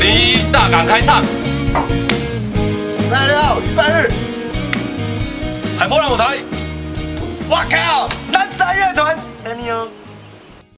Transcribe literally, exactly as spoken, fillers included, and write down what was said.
零一大港开唱， 三月六号礼拜日， 海波浪舞台。 我靠，南山乐团等你哦。